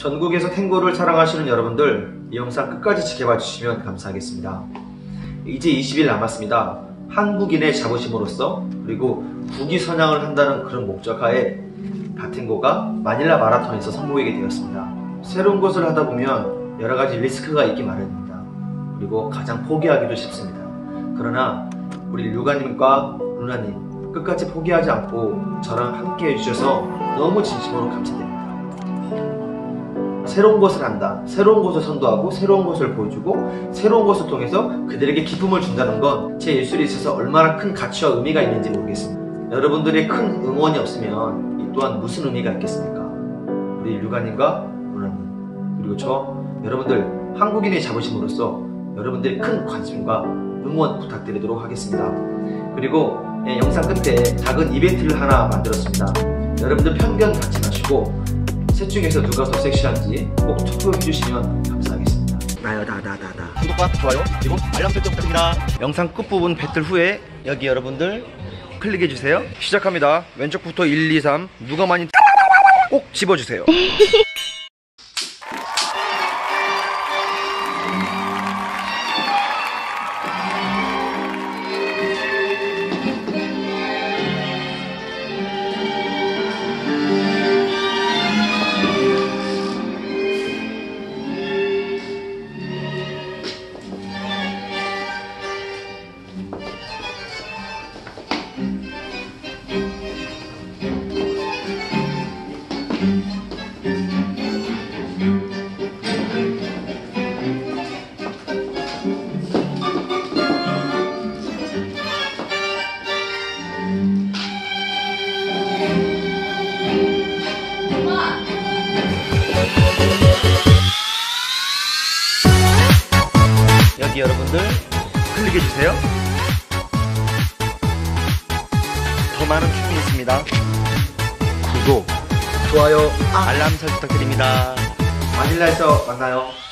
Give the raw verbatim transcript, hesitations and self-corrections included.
전국에서 탱고를 사랑하시는 여러분들, 이 영상 끝까지 지켜봐 주시면 감사하겠습니다. 이제 이십 일 남았습니다. 한국인의 자부심으로서 그리고 국위 선양을 한다는 그런 목적하에 다탱고가 마닐라 마라톤에서 성공하게 되었습니다. 새로운 것을 하다 보면 여러 가지 리스크가 있기 마련입니다. 그리고 가장 포기하기도 쉽습니다. 그러나 우리 류가님과 루나님 끝까지 포기하지 않고 저랑 함께 해주셔서 너무 진심으로 감사드립니다. 새로운 것을 한다, 새로운 것을 선도하고 새로운 것을 보여주고 새로운 것을 통해서 그들에게 기쁨을 준다는 건 제 예술에 있어서 얼마나 큰 가치와 의미가 있는지 모르겠습니다. 여러분들의 큰 응원이 없으면 이 또한 무슨 의미가 있겠습니까? 우리 류가님과 루나님 그리고 저 여러분들 한국인의 자부심으로서 여러분들의 큰 관심과 응원 부탁드리도록 하겠습니다. 그리고 예, 영상 끝에 작은 이벤트를 하나 만들었습니다. 여러분들 편견 갖지 마시고 셋 중에서 누가 더 섹시한지 꼭 투표해 주시면 감사하겠습니다. 나요, 나, 나, 나, 나. 구독과 좋아요 그리고 알람 설정 부탁드립니다. 영상 끝부분 배틀 후에 여기 여러분들 클릭해 주세요. 시작합니다. 왼쪽부터 일, 이, 삼 누가 많이 꼭 집어주세요. 여기 여러분들 클릭해주세요. 더 많은 춤이 있습니다. 구독, 좋아요, 알람 설정 부탁드립니다. 마닐라에서 만나요.